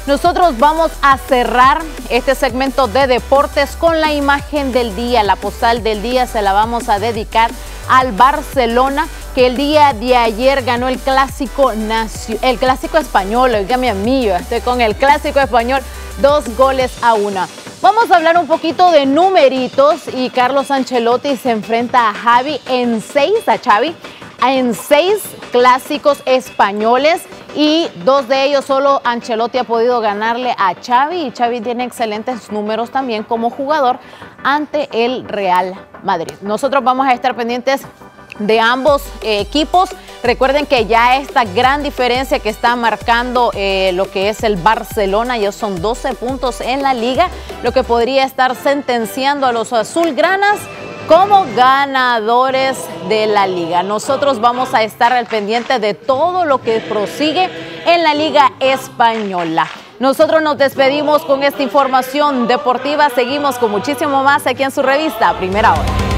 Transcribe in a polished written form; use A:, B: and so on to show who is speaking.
A: Nosotros vamos a cerrar este segmento de deportes con la imagen del día. La postal del día se la vamos a dedicar al Barcelona, que el día de ayer ganó el clásico español. Oígame a mí, yo estoy con el clásico español, 2-1. Vamos a hablar un poquito de numeritos y Carlos Ancelotti se enfrenta a Xavi en 6 clásicos españoles y 2 de ellos solo Ancelotti ha podido ganarle a Xavi, y Xavi tiene excelentes números también como jugador ante el Real Madrid. Nosotros vamos a estar pendientes de ambos equipos. Recuerden que ya esta gran diferencia que está marcando lo que es el Barcelona, ya son 12 puntos en la liga, lo que podría estar sentenciando a los azulgranas como ganadores de la liga. Nosotros vamos a estar al pendiente de todo lo que prosigue en la Liga Española. Nosotros nos despedimos con esta información deportiva. Seguimos con muchísimo más aquí en su revista Primera Hora.